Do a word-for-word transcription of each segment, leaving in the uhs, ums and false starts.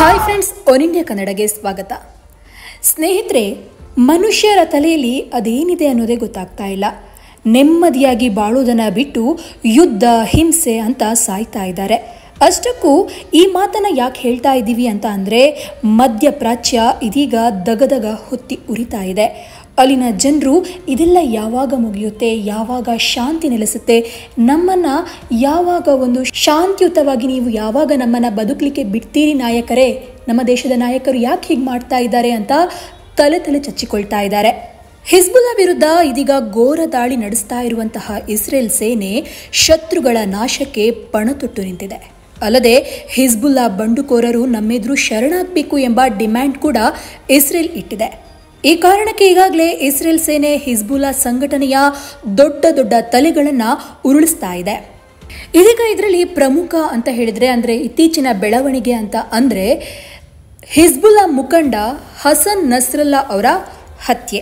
Hi friends, one India ಕನ್ನಡಗೆ ಸ್ವಾಗತ. ಸ್ನೇಹಿತರೆ, ಮನುಷ್ಯರ ತಲೆಯಲ್ಲಿ ಅದೇನಿದೆ ಅನ್ನೋದೇ ಗೊತ್ತಾಗ್ತಾ ಇಲ್ಲ. ನೆಮ್ಮದಿಯಾಗಿ ಬಾಳೋದನ್ನು ಬಿಟ್ಟು ಯುದ್ಧ, ಹಿಂಸೆ ಅಂತ ಸಾಯ್ತಾ ಇದ್ದಾರೆ. ಅಷ್ಟಕ್ಕೂ ಈ ಮಾತನ್ನು ಯಾಕೆ ಹೇಳ್ತಾ ಇದ್ದೀವಿ ಅಂತ ಅಂದರೆ, ಮಧ್ಯಪ್ರಾಚ್ಯ ಇದೀಗ ದಗದಗ ಹೊತ್ತಿ ಉರಿತಾ ಇದೆ. ಅಲ್ಲಿನ ಜನರು ಇದೆಲ್ಲ ಯಾವಾಗ ಮುಗಿಯುತ್ತೆ, ಯಾವಾಗ ಶಾಂತಿ ನೆಲೆಸುತ್ತೆ, ನಮ್ಮನ್ನು ಯಾವಾಗ ಒಂದು ಶಾಂತಿಯುತವಾಗಿ ನೀವು ಯಾವಾಗ ನಮ್ಮನ್ನು ಬದುಕಲಿಕ್ಕೆ ಬಿಡ್ತೀರಿ ನಾಯಕರೇ, ನಮ್ಮ ದೇಶದ ನಾಯಕರು ಯಾಕೆ ಹೀಗೆ ಮಾಡ್ತಾ ಇದ್ದಾರೆ ಅಂತ ತಲೆ ತಲೆ ಚಚ್ಚಿಕೊಳ್ತಾ ಇದ್ದಾರೆ. ಹಿಜ್ಬುಲ್ಲಾ ವಿರುದ್ಧ ಇದೀಗ ಘೋರ ದಾಳಿ ನಡೆಸ್ತಾ ಇರುವಂತಹ ಇಸ್ರೇಲ್ ಸೇನೆ ಶತ್ರುಗಳ ನಾಶಕ್ಕೆ ಪಣತೊಟ್ಟು ನಿಂತಿದೆ. ಅಲ್ಲದೆ ಹಿಜ್ಬುಲ್ಲಾ ಬಂಡುಕೋರರು ನಮ್ಮೆದುರು ಶರಣಾಗಬೇಕು ಎಂಬ ಡಿಮ್ಯಾಂಡ್ ಕೂಡ ಇಸ್ರೇಲ್ ಇಟ್ಟಿದೆ. ಈ ಕಾರಣಕ್ಕೆ ಈಗಾಗಲೇ ಇಸ್ರೇಲ್ ಸೇನೆ ಹಿಜ್ಬುಲ್ಲಾ ಸಂಘಟನೆಯ ದೊಡ್ಡ ದೊಡ್ಡ ತಲೆಗಳನ್ನು ಉರುಳಿಸ್ತಾ ಇದೆ. ಇದೀಗ ಇದರಲ್ಲಿ ಪ್ರಮುಖ ಅಂತ ಹೇಳಿದ್ರೆ ಅಂದರೆ ಇತ್ತೀಚಿನ ಬೆಳವಣಿಗೆ ಅಂತ ಅಂದರೆ ಹಿಜ್ಬುಲ್ಲಾ ಮುಖಂಡ ಹಸನ್ ನಸ್ರಲ್ಲಾ ಅವರ ಹತ್ಯೆ.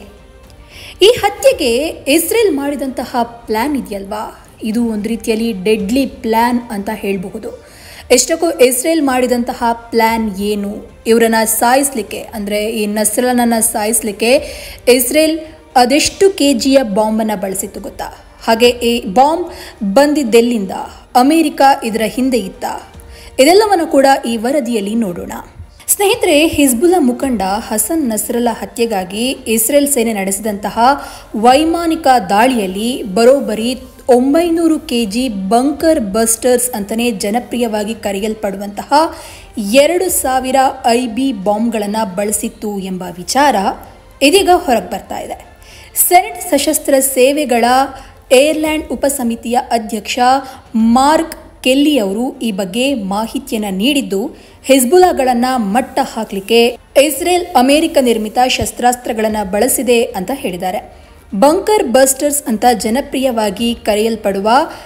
ಈ ಹತ್ಯೆಗೆ ಇಸ್ರೇಲ್ ಮಾಡಿದಂತಹ ಪ್ಲ್ಯಾನ್ ಇದೆಯಲ್ವಾ, ಇದು ಒಂದು ರೀತಿಯಲ್ಲಿ ಡೆಡ್ಲಿ ಪ್ಲ್ಯಾನ್ ಅಂತ ಹೇಳಬಹುದು. ಎಷ್ಟಕ್ಕೂ ಇಸ್ರೇಲ್ ಮಾಡಿದಂತಹ ಪ್ಲ್ಯಾನ್ ಏನು, ಇವರನ್ನ ಸಾಯಿಸಲಿಕ್ಕೆ ಅಂದರೆ ಈ ನಸ್ರಲ್ಲನನ್ನು ಸಾಯಿಸಲಿಕ್ಕೆ ಇಸ್ರೇಲ್ ಅದೆಷ್ಟು ಕೆ ಜಿಯ ಬಾಂಬನ್ನು ಬಳಸಿತ್ತು ಗೊತ್ತಾ? ಹಾಗೆ ಈ ಬಾಂಬ್ ಬಂದಿದ್ದೆಲ್ಲಿಂದ, ಅಮೆರಿಕ ಇದರ ಹಿಂದೆ ಇತ್ತ, ಇದೆಲ್ಲವನ್ನು ಕೂಡ ಈ ವರದಿಯಲ್ಲಿ ನೋಡೋಣ. ಸ್ನೇಹಿತರೆ, ಹಿಜ್ಬುಲ್ಲಾ ಮುಖಂಡ ಹಸನ್ ನಸ್ರಲ್ಲಾ ಹತ್ಯೆಗಾಗಿ ಇಸ್ರೇಲ್ ಸೇನೆ ನಡೆಸಿದಂತಹ ವೈಮಾನಿಕ ದಾಳಿಯಲ್ಲಿ ಬರೋಬ್ಬರಿ ಒಂಬೈನೂರು ಕೆ ಜಿ ಬಂಕರ್ ಬಸ್ಟರ್ಸ್ ಅಂತಲೇ ಜನಪ್ರಿಯವಾಗಿ ಕರೆಯಲ್ಪಡುವಂತಹ ಎರಡು ಸಾವಿರ ಐ ಬಿ ಬಾಂಬ್ಗಳನ್ನು ಬಳಸಿತ್ತು ಎಂಬ ವಿಚಾರ ಇದೀಗ ಹೊರಗೆ ಬರ್ತಾ ಇದೆ. ಸೆನೆಟ್ ಸಶಸ್ತ್ರ ಸೇವೆಗಳ ಏರ್ಲ್ಯಾಂಡ್ ಉಪಸಮಿತಿಯ ಅಧ್ಯಕ್ಷ ಮಾರ್ಕ್ ಕೆಲ್ಲಿ ಅವರು ಈ ಬಗ್ಗೆ ಮಾಹಿತಿಯನ್ನು ನೀಡಿದ್ದು, ಹಿಜ್ಬುಲ್ಲಾಗಳನ್ನು ಮಟ್ಟ ಹಾಕಲಿಕ್ಕೆ ಇಸ್ರೇಲ್ ಅಮೆರಿಕ ನಿರ್ಮಿತ ಶಸ್ತ್ರಾಸ್ತ್ರಗಳನ್ನು ಬಳಸಿದೆ ಅಂತ ಹೇಳಿದ್ದಾರೆ. ಬಂಕರ್ ಬಸ್ಟರ್ಸ್ ಅಂತ ಜನಪ್ರಿಯವಾಗಿ ಕರೆಯಲ್ಪಡುವ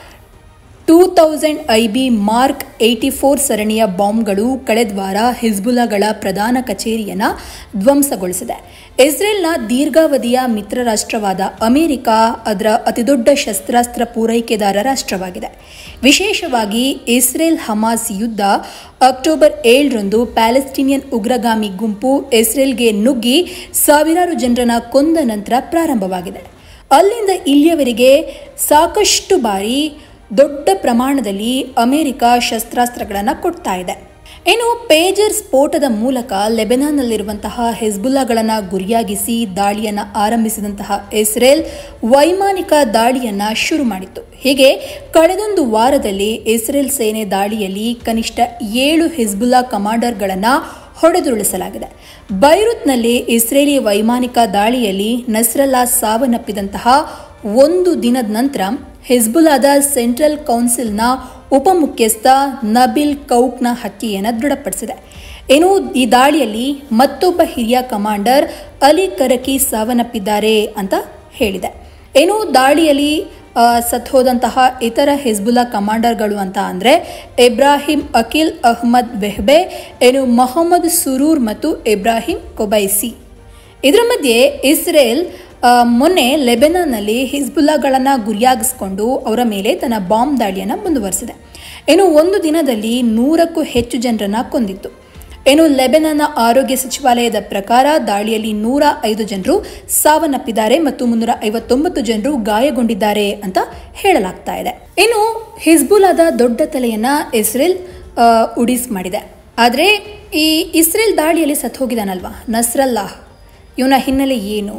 two thousand I B mark eighty four ಸರಣಿಯ ಬಾಂಬ್ಗಳು ಕಳೆದ ವಾರ ಹಿಜ್ಬುಲ್ಲಾಗಳ ಪ್ರಧಾನ ಕಚೇರಿಯನ್ನು ಧ್ವಂಸಗೊಳಿಸಿದೆ. ಇಸ್ರೇಲ್ನ ದೀರ್ಘಾವಧಿಯ ಮಿತ್ರ ರಾಷ್ಟ್ರವಾದ ಅಮೆರಿಕ ಅದರ ಅತಿದೊಡ್ಡ ಶಸ್ತ್ರಾಸ್ತ್ರ ಪೂರೈಕೆದಾರ ರಾಷ್ಟ್ರವಾಗಿದೆ. ವಿಶೇಷವಾಗಿ ಇಸ್ರೇಲ್ ಹಮಾಸ್ ಯುದ್ಧ ಅಕ್ಟೋಬರ್ ಏಳರಂದು ಪ್ಯಾಲೆಸ್ಟೀನಿಯನ್ ಉಗ್ರಗಾಮಿ ಗುಂಪು ಇಸ್ರೇಲ್ಗೆ ನುಗ್ಗಿ ಸಾವಿರಾರು ಜನರನ್ನ ಕೊಂದ ನಂತರ ಪ್ರಾರಂಭವಾಗಿದೆ. ಅಲ್ಲಿಂದ ಇಲ್ಲಿಯವರೆಗೆ ಸಾಕಷ್ಟು ಬಾರಿ ದೊಡ್ಡ ಪ್ರಮಾಣದಲ್ಲಿ ಅಮೆರಿಕ ಶಸ್ತ್ರಾಸ್ತ್ರಗಳನ್ನು ಕೊಡ್ತಾ ಇದೆ. ಇನ್ನು ಪೇಜರ್ ಸ್ಫೋಟದ ಮೂಲಕ ಲೆಬನಾನ್ನಲ್ಲಿರುವಂತಹ ಹಿಜ್ಬುಲ್ಲಾಗಳನ್ನು ಗುರಿಯಾಗಿಸಿ ದಾಳಿಯನ್ನು ಆರಂಭಿಸಿದಂತಹ ಇಸ್ರೇಲ್ ವೈಮಾನಿಕ ದಾಳಿಯನ್ನು ಶುರು ಮಾಡಿತ್ತು. ಹೀಗೆ ಕಳೆದೊಂದು ವಾರದಲ್ಲಿ ಇಸ್ರೇಲ್ ಸೇನೆ ದಾಳಿಯಲ್ಲಿ ಕನಿಷ್ಠ ಏಳು ಹಿಜ್ಬುಲ್ಲಾ ಕಮಾಂಡರ್ಗಳನ್ನು ಹೊಡೆದುರುಳಿಸಲಾಗಿದೆ. ಬೈರುತ್ನಲ್ಲಿ ಇಸ್ರೇಲಿ ವೈಮಾನಿಕ ದಾಳಿಯಲ್ಲಿ ನಸ್ರಲ್ಲಾ ಸಾವನ್ನಪ್ಪಿದಂತಹ ಒಂದು ದಿನದ ನಂತರ ಹಿಜ್ಬುಲ್ಲಾದ ಸೆಂಟ್ರಲ್ ಕೌನ್ಸಿಲ್ನ ಉಪಮುಖ್ಯಸ್ಥ ನಬಿಲ್ ಕೌಕ್ನ ಹತ್ಯೆಯನ್ನು ದೃಢಪಡಿಸಿದೆ. ಇನ್ನು ಈ ದಾಳಿಯಲ್ಲಿ ಮತ್ತೊಬ್ಬ ಹಿರಿಯ ಕಮಾಂಡರ್ ಅಲಿ ಕರಕಿ ಸಾವನ್ನಪ್ಪಿದ್ದಾರೆ ಅಂತ ಹೇಳಿದೆ. ಇನ್ನು ದಾಳಿಯಲ್ಲಿ ಸತ್ತೋದಂತಹ ಇತರ ಹಿಜ್ಬುಲ್ಲಾ ಕಮಾಂಡರ್ಗಳು ಅಂತ ಅಂದರೆ ಇಬ್ರಾಹಿಂ ಅಕಿಲ್ ಅಹ್ಮದ್ ವೆಹ್ಬೆ, ಏನು ಮೊಹಮ್ಮದ್ ಸುರೂರ್ ಮತ್ತು ಇಬ್ರಾಹಿಂ ಕೊಬೈಸಿ. ಇದರ ಮಧ್ಯೆ ಇಸ್ರೇಲ್ ಮೊನ್ನೆ ಲೆಬನಾನ್ನಲ್ಲಿ ಹಿಜ್ಬುಲ್ಲಾಗಳನ್ನು ಗುರಿಯಾಗಿಸಿಕೊಂಡು ಅವರ ಮೇಲೆ ತನ್ನ ಬಾಂಬ್ ದಾಳಿಯನ್ನು ಮುಂದುವರೆಸಿದೆ. ಇನ್ನು ಒಂದು ದಿನದಲ್ಲಿ ನೂರಕ್ಕೂ ಹೆಚ್ಚು ಜನರನ್ನು ಕೊಂದಿತ್ತು. ಇನ್ನು ಲೆಬನಾನ್ನ ಆರೋಗ್ಯ ಸಚಿವಾಲಯದ ಪ್ರಕಾರ ದಾಳಿಯಲ್ಲಿ ನೂರ ಐದು ಜನರು ಸಾವನ್ನಪ್ಪಿದ್ದಾರೆ ಮತ್ತು ಮುನ್ನೂರ ಐವತ್ತೊಂಬತ್ತು ಜನರು ಗಾಯಗೊಂಡಿದ್ದಾರೆ ಅಂತ ಹೇಳಲಾಗ್ತಾ ಇದೆ. ಇನ್ನು ಹಿಜ್ಬುಲ್ಲಾದ ದೊಡ್ಡ ತಲೆಯನ್ನ ಇಸ್ರೇಲ್ ಉಡಿಸ್ ಮಾಡಿದೆ. ಆದರೆ ಈ ಇಸ್ರೇಲ್ ದಾಳಿಯಲ್ಲಿ ಸತ್ತು ಹೋಗಿದಾನಲ್ವಾ ನಸ್ರಲ್ಲಾ, ಇವನ ಹಿನ್ನೆಲೆ ಏನು?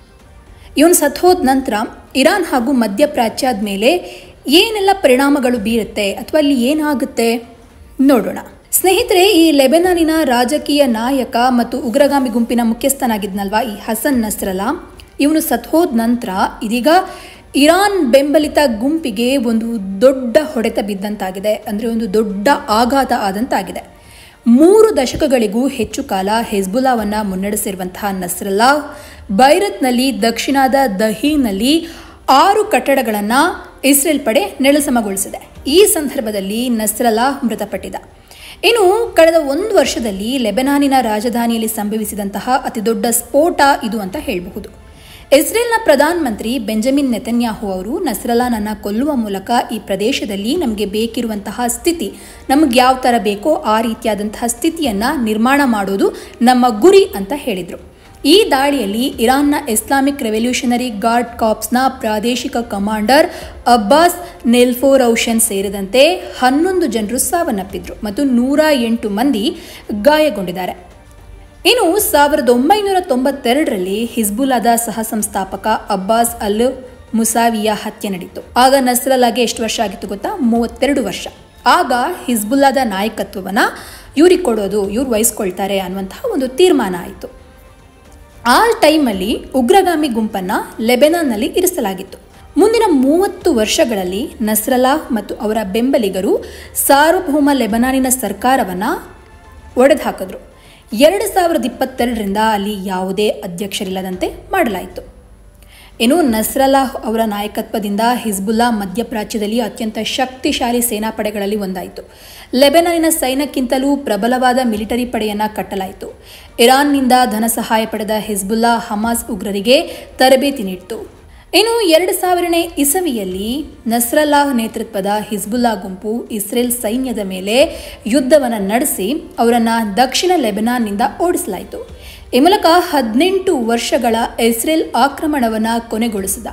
ಇವನು ಸತ್ತೋದ ನಂತರ ಇರಾನ್ ಹಾಗೂ ಮಧ್ಯಪ್ರಾಚ್ಯದ ಮೇಲೆ ಏನೆಲ್ಲ ಪರಿಣಾಮಗಳು ಬೀರುತ್ತೆ ಅಥವಾ ಅಲ್ಲಿ ಏನಾಗುತ್ತೆ ನೋಡೋಣ. ಸ್ನೇಹಿತರೆ, ಈ ಲೆಬನಾನಿನ ರಾಜಕೀಯ ನಾಯಕ ಮತ್ತು ಉಗ್ರಗಾಮಿ ಗುಂಪಿನ ಮುಖ್ಯಸ್ಥನಾಗಿದ್ನಲ್ವಾ ಈ ಹಸನ್ ನಸ್ರಲ್ಲಾ, ಇವನು ಸತ್ತೋದ ನಂತರ ಇದೀಗ ಇರಾನ್ ಬೆಂಬಲಿತ ಗುಂಪಿಗೆ ಒಂದು ದೊಡ್ಡ ಹೊಡೆತ ಬಿದ್ದಂತಾಗಿದೆ. ಅಂದರೆ ಒಂದು ದೊಡ್ಡ ಆಘಾತ ಆದಂತಾಗಿದೆ. ಮೂರು ದಶಕಗಳಿಗೂ ಹೆಚ್ಚು ಕಾಲ ಹಿಜ್ಬುಲ್ಲಾವನ್ನು ಮುನ್ನಡೆಸಿರುವಂತಹ ನಸ್ರಲ್ಲಾ ಬೈರತ್ನಲ್ಲಿ ದಕ್ಷಿಣದ ದಹೀನಲ್ಲಿ ಆರು ಕಟ್ಟಡಗಳನ್ನು ಇಸ್ರೇಲ್ ಪಡೆ ನೆಲಸಮಗೊಳಿಸಿದೆ. ಈ ಸಂದರ್ಭದಲ್ಲಿ ನಸ್ರಲ್ಲಾ ಮೃತಪಟ್ಟಿದ್ದ. ಇನ್ನು ಕಳೆದ ಒಂದು ವರ್ಷದಲ್ಲಿ ಲೆಬನಾನಿನ ರಾಜಧಾನಿಯಲ್ಲಿ ಸಂಭವಿಸಿದಂತಹ ಅತಿದೊಡ್ಡ ಸ್ಫೋಟ ಇದು ಅಂತ ಹೇಳಬಹುದು. ಇಸ್ರೇಲ್ನ ಪ್ರಧಾನಮಂತ್ರಿ ಬೆಂಜಮಿನ್ ನೆತನ್ಯಾಹು ಅವರು ನಸ್ರಲ್ಲಾನನ್ನ ಕೊಲ್ಲುವ ಮೂಲಕ ಈ ಪ್ರದೇಶದಲ್ಲಿ ನಮಗೆ ಬೇಕಿರುವಂತಹ ಸ್ಥಿತಿ, ನಮಗೆ ಯಾವ ಥರ ಬೇಕೋ ಆ ರೀತಿಯಾದಂತಹ ಸ್ಥಿತಿಯನ್ನು ನಿರ್ಮಾಣ ಮಾಡೋದು ನಮ್ಮ ಗುರಿ ಅಂತ ಹೇಳಿದರು. ಈ ದಾಳಿಯಲ್ಲಿ ಇರಾನ್ನ ಇಸ್ಲಾಮಿಕ್ ರೆವಲ್ಯೂಷನರಿ ಗಾರ್ಡ್ ಕಾರ್ಪ್ಸ್ನ ಪ್ರಾದೇಶಿಕ ಕಮಾಂಡರ್ ಅಬ್ಬಾಸ್ ನೆಲ್ಫೋರೌಷನ್ ಸೇರಿದಂತೆ ಹನ್ನೊಂದು ಜನರು ಸಾವನ್ನಪ್ಪಿದ್ರು ಮತ್ತು ನೂರ ಎಂಟು ಮಂದಿ ಗಾಯಗೊಂಡಿದ್ದಾರೆ. ಇನ್ನು ಸಾವಿರದ ಒಂಬೈನೂರ ತೊಂಬತ್ತೆರಡರಲ್ಲಿ ಹಿಜ್ಬುಲ್ಲಾದ ಸಹ ಸಂಸ್ಥಾಪಕ ಅಬ್ಬಾಸ್ ಅಲ್ ಮುಸಾವಿಯ ಹತ್ಯೆ ನಡೆಯಿತು. ಆಗ ನಸ್ರಲ್ಲಾಗೆ ಎಷ್ಟು ವರ್ಷ ಆಗಿತ್ತು ಗೊತ್ತಾ? ಮೂವತ್ತೆರಡು ವರ್ಷ. ಆಗ ಹಿಜ್ಬುಲ್ಲಾದ ನಾಯಕತ್ವವನ್ನು ಇವ್ರಿಗೆ ಕೊಡೋದು, ಇವ್ರು ವಹಿಸ್ಕೊಳ್ತಾರೆ ಅನ್ನುವಂತಹ ಒಂದು ತೀರ್ಮಾನ ಆಯಿತು. ಆ ಟೈಮಲ್ಲಿ ಉಗ್ರಗಾಮಿ ಗುಂಪನ್ನು ಲೆಬೆನಾನ್ನಲ್ಲಿ ಇರಿಸಲಾಗಿತ್ತು. ಮುಂದಿನ ಮೂವತ್ತು ವರ್ಷಗಳಲ್ಲಿ ನಸ್ರಲ್ಲಾ ಮತ್ತು ಅವರ ಬೆಂಬಲಿಗರು ಸಾರ್ವಭೌಮ ಲೆಬನಾನಿನ ಸರ್ಕಾರವನ್ನು ಒಡೆದು ಹಾಕಿದ್ರು. ಎರಡು ಸಾವಿರದ ಇಪ್ಪತ್ತೆರಡರಿಂದ ಅಲ್ಲಿ ಯಾವುದೇ ಅಧ್ಯಕ್ಷರಿಲ್ಲದಂತೆ ಮಾಡಲಾಯಿತು. ಇನ್ನು ನಸ್ರಲ್ಲಾ ಅವರ ನಾಯಕತ್ವದಿಂದ ಹಿಜ್ಬುಲ್ಲಾ ಮಧ್ಯಪ್ರಾಚ್ಯದಲ್ಲಿ ಅತ್ಯಂತ ಶಕ್ತಿಶಾಲಿ ಸೇನಾಪಡೆಗಳಲ್ಲಿ ಒಂದಾಯಿತು. ಲೆಬನಾನಿನ ಸೈನ್ಯಕ್ಕಿಂತಲೂ ಪ್ರಬಲವಾದ ಮಿಲಿಟರಿ ಪಡೆಯನ್ನು ಕಟ್ಟಲಾಯಿತು. ಇರಾನ್ನಿಂದ ಧನ ಸಹಾಯ ಪಡೆದ ಹಿಜ್ಬುಲ್ಲಾ ಹಮಾಸ್ ಉಗ್ರರಿಗೆ ತರಬೇತಿ ನೀಡಿತು. ಇನ್ನು ಎರಡು ಸಾವಿರನೇ ಇಸವಿಯಲ್ಲಿ ನಸ್ರಲ್ಲಾಹ್ ನೇತೃತ್ವದ ಹಿಜ್ಬುಲ್ಲಾ ಗುಂಪು ಇಸ್ರೇಲ್ ಸೈನ್ಯದ ಮೇಲೆ ಯುದ್ಧವನ್ನು ನಡೆಸಿ ಅವರನ್ನು ದಕ್ಷಿಣ ಲೆಬನಾನ್ನಿಂದ ಓಡಿಸಲಾಯಿತು. ಈ ಮೂಲಕ ಹದಿನೆಂಟು ವರ್ಷಗಳ ಇಸ್ರೇಲ್ ಆಕ್ರಮಣವನ್ನು ಕೊನೆಗೊಳಿಸಿದ.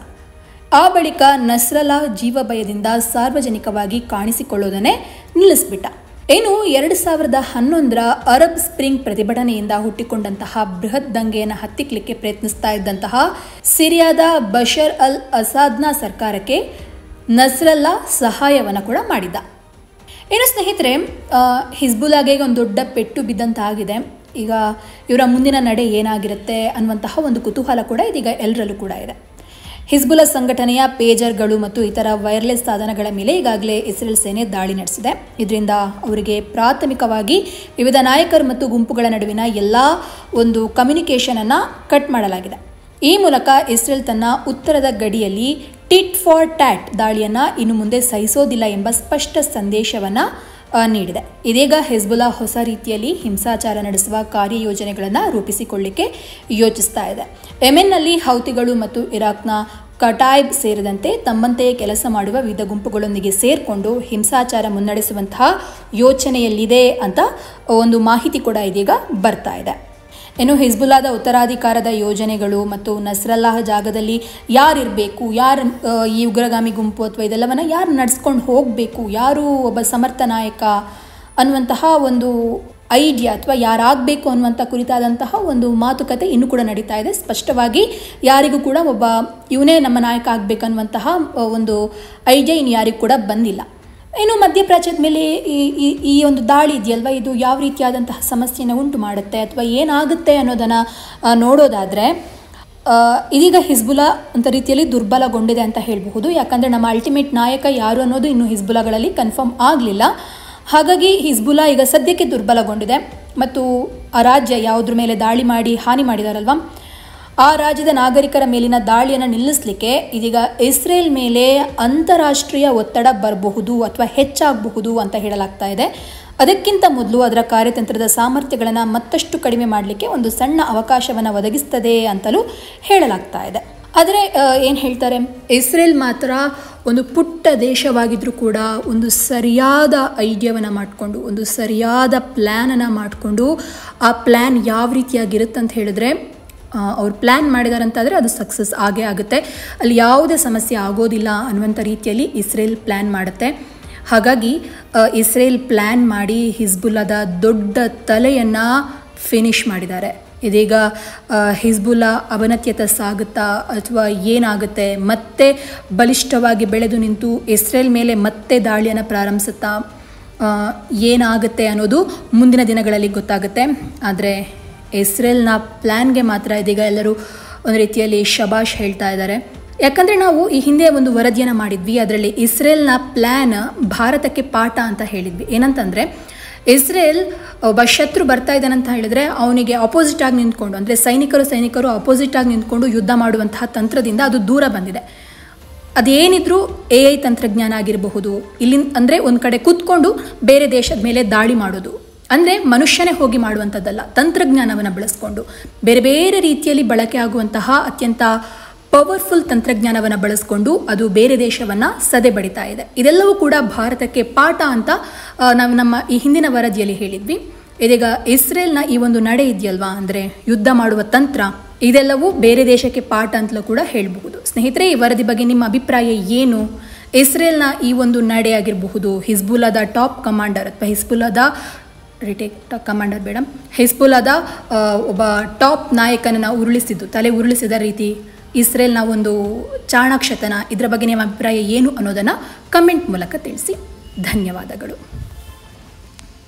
ಆ ಬಳಿಕ ನಸ್ರಲ್ಲಾಹ್ ಜೀವಭಯದಿಂದ ಸಾರ್ವಜನಿಕವಾಗಿ ಕಾಣಿಸಿಕೊಳ್ಳುವುದನ್ನೇ ನಿಲ್ಲಿಸಿಬಿಟ್ಟ. ಇನ್ನು ಎರಡು ಸಾವಿರದ ಹನ್ನೊಂದರ ಅರಬ್ ಸ್ಪ್ರಿಂಗ್ ಪ್ರತಿಭಟನೆಯಿಂದ ಹುಟ್ಟಿಕೊಂಡಂತಹ ಬೃಹತ್ ದಂಗೆಯನ್ನು ಹತ್ತಿಕ್ಕಲಿಕ್ಕೆ ಪ್ರಯತ್ನಿಸ್ತಾ ಇದ್ದಂತಹ ಸಿರಿಯಾದ ಬಶರ್ ಅಲ್ ಅಸಾದ್ನ ಸರ್ಕಾರಕ್ಕೆ ನಸ್ರಲ್ಲಾ ಸಹಾಯವನ್ನು ಕೂಡ ಮಾಡಿದ್ದ. ಇನ್ನು ಸ್ನೇಹಿತರೆ, ಹಿಜ್ಬುಲ್ಲಾಗೆ ಒಂದು ದೊಡ್ಡ ಪೆಟ್ಟು ಬಿದ್ದಂತಾಗಿದೆ. ಈಗ ಇವರ ಮುಂದಿನ ನಡೆ ಏನಾಗಿರುತ್ತೆ ಅನ್ನುವಂತಹ ಒಂದು ಕುತೂಹಲ ಕೂಡ ಇದೀಗ ಎಲ್ಲರಲ್ಲೂ ಕೂಡ ಇದೆ. ಹಿಜ್ಬುಲ್ಲಾ ಸಂಘಟನೆಯ ಪೇಜರ್ಗಳು ಮತ್ತು ಇತರ ವೈರ್ಲೆಸ್ ಸಾಧನಗಳ ಮೇಲೆ ಈಗಾಗಲೇ ಇಸ್ರೇಲ್ ಸೇನೆ ದಾಳಿ ನಡೆಸಿದೆ. ಇದರಿಂದ ಅವರಿಗೆ ಪ್ರಾಥಮಿಕವಾಗಿ ವಿವಿಧ ನಾಯಕರು ಮತ್ತು ಗುಂಪುಗಳ ನಡುವಿನ ಎಲ್ಲ ಒಂದು ಕಮ್ಯುನಿಕೇಷನನ್ನು ಕಟ್ ಮಾಡಲಾಗಿದೆ. ಈ ಮೂಲಕ ಇಸ್ರೇಲ್ ತನ್ನ ಉತ್ತರದ ಗಡಿಯಲ್ಲಿ ಟಿಟ್ ಫಾರ್ ಟ್ಯಾಟ್ ದಾಳಿಯನ್ನು ಇನ್ನು ಮುಂದೆ ಸಹಿಸೋದಿಲ್ಲ ಎಂಬ ಸ್ಪಷ್ಟ ಸಂದೇಶವನ್ನು ನೀಡಿದೆ. ಇದೀಗ ಹಿಜ್ಬುಲ್ಲಾ ಹೊಸ ರೀತಿಯಲ್ಲಿ ಹಿಂಸಾಚಾರ ನಡೆಸುವ ಕಾರ್ಯಯೋಜನೆಗಳನ್ನು ರೂಪಿಸಿಕೊಳ್ಳಿಕ್ಕೆ ಯೋಚಿಸ್ತಾ ಇದೆ. ಯೆಮೆನ್ನಲ್ಲಿ ಹೌತಿಗಳು ಮತ್ತು ಇರಾಕ್ನ ಕಟಾಯ್ಬ್ ಸೇರಿದಂತೆ ತಮ್ಮಂತೆಯೇ ಕೆಲಸ ಮಾಡುವ ವಿವಿಧ ಗುಂಪುಗಳೊಂದಿಗೆ ಸೇರಿಕೊಂಡು ಹಿಂಸಾಚಾರ ಮುನ್ನಡೆಸುವಂತಹ ಯೋಚನೆಯಲ್ಲಿದೆ ಅಂತ ಒಂದು ಮಾಹಿತಿ ಕೂಡ ಇದೀಗ ಬರ್ತಾ ಇದೆ. ಇನ್ನು ಹಿಜ್ಬುಲ್ಲಾದ ಉತ್ತರಾಧಿಕಾರದ ಯೋಜನೆಗಳು ಮತ್ತು ನಸ್ರಲ್ಲಾಹ್ ಜಾಗದಲ್ಲಿ ಯಾರಿರಬೇಕು, ಯಾರು ಈ ಉಗ್ರಗಾಮಿ ಗುಂಪು ಅಥವಾ ಇದೆಲ್ಲವನ್ನು ಯಾರು ನಡೆಸ್ಕೊಂಡು ಹೋಗಬೇಕು, ಯಾರು ಒಬ್ಬ ಸಮರ್ಥ ನಾಯಕ ಅನ್ನುವಂತಹ ಒಂದು ಐಡಿಯಾ ಅಥವಾ ಯಾರಾಗಬೇಕು ಅನ್ನುವಂಥ ಕುರಿತಾದಂತಹ ಒಂದು ಮಾತುಕತೆ ಇನ್ನೂ ಕೂಡ ನಡೀತಾ ಇದೆ. ಸ್ಪಷ್ಟವಾಗಿ ಯಾರಿಗೂ ಕೂಡ ಒಬ್ಬ ಇವನೇ ನಮ್ಮ ನಾಯಕ ಆಗಬೇಕನ್ನುವಂತಹ ಒಂದು ಐಡಿಯಾ ಇನ್ನು ಯಾರಿಗೂ ಕೂಡ ಬಂದಿಲ್ಲ. ಇನ್ನು ಮಧ್ಯಪ್ರಾಚ್ಯದ ಮೇಲೆ ಈ ಈ ಒಂದು ದಾಳಿ ಇದೆಯಲ್ವ, ಇದು ಯಾವ ರೀತಿಯಾದಂತಹ ಸಮಸ್ಯೆಯನ್ನು ಉಂಟು ಮಾಡುತ್ತೆ ಅಥವಾ ಏನಾಗುತ್ತೆ ಅನ್ನೋದನ್ನು ನೋಡೋದಾದರೆ, ಇದೀಗ ಹಿಜ್ಬುಲ್ಲಾ ಅಂತ ರೀತಿಯಲ್ಲಿ ದುರ್ಬಲಗೊಂಡಿದೆ ಅಂತ ಹೇಳಬಹುದು. ಯಾಕಂದರೆ ನಮ್ಮ ಅಲ್ಟಿಮೇಟ್ ನಾಯಕ ಯಾರು ಅನ್ನೋದು ಇನ್ನು ಹಿಜ್ಬುಲ್ಲಾಗಳಲ್ಲಿ ಕನ್ಫರ್ಮ್ ಆಗಲಿಲ್ಲ. ಹಾಗಾಗಿ ಹಿಜ್ಬುಲ್ಲಾ ಈಗ ಸದ್ಯಕ್ಕೆ ದುರ್ಬಲಗೊಂಡಿದೆ ಮತ್ತು ಆ ರಾಜ್ಯ ಯಾವುದ್ರ ಮೇಲೆ ದಾಳಿ ಮಾಡಿ ಹಾನಿ ಮಾಡಿದಾರಲ್ವ, ಆ ರಾಜ್ಯದ ನಾಗರಿಕರ ಮೇಲಿನ ದಾಳಿಯನ್ನು ನಿಲ್ಲಿಸಲಿಕ್ಕೆ ಇದೀಗ ಇಸ್ರೇಲ್ ಮೇಲೆ ಅಂತಾರಾಷ್ಟ್ರೀಯ ಒತ್ತಡ ಬರಬಹುದು ಅಥವಾ ಹೆಚ್ಚಾಗಬಹುದು ಅಂತ ಹೇಳಲಾಗ್ತಾ ಇದೆ. ಅದಕ್ಕಿಂತ ಮೊದಲು ಅದರ ಕಾರ್ಯತಂತ್ರದ ಸಾಮರ್ಥ್ಯಗಳನ್ನು ಮತ್ತಷ್ಟು ಕಡಿಮೆ ಮಾಡಲಿಕ್ಕೆ ಒಂದು ಸಣ್ಣ ಅವಕಾಶವನ್ನು ಒದಗಿಸ್ತದೆ ಅಂತಲೂ ಹೇಳಲಾಗ್ತಾ ಇದೆ. ಆದರೆ ಏನು ಹೇಳ್ತಾರೆ, ಇಸ್ರೇಲ್ ಮಾತ್ರ ಒಂದು ಪುಟ್ಟ ದೇಶವಾಗಿದ್ದರೂ ಕೂಡ ಒಂದು ಸರಿಯಾದ ಐಡಿಯಾವನ್ನು ಮಾಡಿಕೊಂಡು ಒಂದು ಸರಿಯಾದ ಪ್ಲ್ಯಾನನ್ನು ಮಾಡಿಕೊಂಡು ಆ ಪ್ಲ್ಯಾನ್ ಯಾವ ರೀತಿಯಾಗಿರುತ್ತೆ ಅಂತ ಹೇಳಿದ್ರೆ, ಅವ್ರು ಪ್ಲ್ಯಾನ್ ಮಾಡಿದಾರಂತಾದರೆ ಅದು ಸಕ್ಸಸ್ ಆಗೇ ಆಗುತ್ತೆ. ಅಲ್ಲಿ ಯಾವುದೇ ಸಮಸ್ಯೆ ಆಗೋದಿಲ್ಲ ಅನ್ನುವಂಥ ರೀತಿಯಲ್ಲಿ ಇಸ್ರೇಲ್ ಪ್ಲ್ಯಾನ್ ಮಾಡುತ್ತೆ. ಹಾಗಾಗಿ ಇಸ್ರೇಲ್ ಪ್ಲ್ಯಾನ್ ಮಾಡಿ ಹಿಜ್ಬುಲ್ಲಾದ ದೊಡ್ಡ ತಲೆಯನ್ನು ಫಿನಿಷ್ ಮಾಡಿದ್ದಾರೆ. ಇದೀಗ ಹಿಜ್ಬುಲ್ಲಾ ಅವನತ್ಯತ ಸಾಗುತ್ತಾ ಅಥವಾ ಏನಾಗುತ್ತೆ, ಮತ್ತೆ ಬಲಿಷ್ಠವಾಗಿ ಬೆಳೆದು ನಿಂತು ಇಸ್ರೇಲ್ ಮೇಲೆ ಮತ್ತೆ ದಾಳಿಯನ್ನು ಪ್ರಾರಂಭಿಸುತ್ತಾ, ಏನಾಗುತ್ತೆ ಅನ್ನೋದು ಮುಂದಿನ ದಿನಗಳಲ್ಲಿ ಗೊತ್ತಾಗುತ್ತೆ. ಆದರೆ ಇಸ್ರೇಲ್ನ ಪ್ಲ್ಯಾನ್ಗೆ ಮಾತ್ರ ಇದೀಗ ಎಲ್ಲರೂ ಒಂದು ರೀತಿಯಲ್ಲಿ ಶಬಾಷ್ ಹೇಳ್ತಾ ಇದ್ದಾರೆ. ಯಾಕಂದರೆ ನಾವು ಈ ಹಿಂದೆ ಒಂದು ವರದಿಯನ್ನು ಮಾಡಿದ್ವಿ, ಅದರಲ್ಲಿ ಇಸ್ರೇಲ್ನ ಪ್ಲ್ಯಾನ್ ಭಾರತಕ್ಕೆ ಪಾಠ ಅಂತ ಹೇಳಿದ್ವಿ. ಏನಂತಂದರೆ, ಇಸ್ರೇಲ್ ಒಬ್ಬ ಶತ್ರು ಬರ್ತಾ ಇದ್ದಾನಂತ ಹೇಳಿದ್ರೆ ಅವನಿಗೆ ಅಪೋಸಿಟ್ ಆಗಿ ನಿಂತ್ಕೊಂಡು, ಅಂದರೆ ಸೈನಿಕರು ಸೈನಿಕರು ಅಪೋಸಿಟ್ ಆಗಿ ನಿಂತ್ಕೊಂಡು ಯುದ್ಧ ಮಾಡುವಂತಹ ತಂತ್ರದಿಂದ ಅದು ದೂರ ಬಂದಿದೆ. ಅದೇನಿದ್ರೂ ಎ ಐ ತಂತ್ರಜ್ಞಾನ ಆಗಿರಬಹುದು, ಇಲ್ಲಿ ಅಂದರೆ ಒಂದು ಕಡೆ ಕೂತ್ಕೊಂಡು ಬೇರೆ ದೇಶದ ಮೇಲೆ ದಾಳಿ ಮಾಡೋದು, ಅಂದರೆ ಮನುಷ್ಯನೇ ಹೋಗಿ ಮಾಡುವಂಥದ್ದಲ್ಲ, ತಂತ್ರಜ್ಞಾನವನ್ನು ಬಳಸ್ಕೊಂಡು ಬೇರೆ ಬೇರೆ ರೀತಿಯಲ್ಲಿ ಬಳಕೆ ಆಗುವಂತಹ ಅತ್ಯಂತ ಪವರ್ಫುಲ್ ತಂತ್ರಜ್ಞಾನವನ್ನು ಬಳಸಿಕೊಂಡು ಅದು ಬೇರೆ ದೇಶವನ್ನು ಸದೆ ಬಡಿತಾ ಇದೆ. ಇದೆಲ್ಲವೂ ಕೂಡ ಭಾರತಕ್ಕೆ ಪಾಠ ಅಂತ ನಾವು ನಮ್ಮ ಈ ಹಿಂದಿನ ವರದಿಯಲ್ಲಿ ಹೇಳಿದ್ವಿ. ಇದೀಗ ಇಸ್ರೇಲ್ನ ಈ ಒಂದು ನಡೆ ಇದೆಯಲ್ವಾ, ಅಂದರೆ ಯುದ್ಧ ಮಾಡುವ ತಂತ್ರ, ಇದೆಲ್ಲವೂ ಬೇರೆ ದೇಶಕ್ಕೆ ಪಾಠ ಅಂತಲೂ ಕೂಡ ಹೇಳಬಹುದು. ಸ್ನೇಹಿತರೆ, ಈ ವರದಿ ಬಗ್ಗೆ ನಿಮ್ಮ ಅಭಿಪ್ರಾಯ ಏನು? ಇಸ್ರೇಲ್ನ ಈ ಒಂದು ನಡೆ ಆಗಿರಬಹುದು, ಹಿಜ್ಬುಲ್ಲಾದ ಟಾಪ್ ಕಮಾಂಡರ್ ಅಥವಾ ಹಿಜ್ಬುಲ್ಲಾದ ರಿಟೇಕ್ ಕಮಾಂಡರ್ ಬೇಡ ಹಿಜ್ಬುಲ್ಲಾದ ಒಬ್ಬ ಟಾಪ್ ನಾಯಕನನ್ನು ಉರುಳಿಸಿದ್ದು, ತಲೆ ಉರುಳಿಸಿದ ರೀತಿ, ಇಸ್ರೇಲ್ನ ಒಂದು ಚಾಣಾಕ್ಷತನ, ಇದರ ಬಗ್ಗೆ ನಿಮ್ಮ ಅಭಿಪ್ರಾಯ ಏನು ಅನ್ನೋದನ್ನು ಕಮೆಂಟ್ ಮೂಲಕ ತಿಳಿಸಿ. ಧನ್ಯವಾದಗಳು.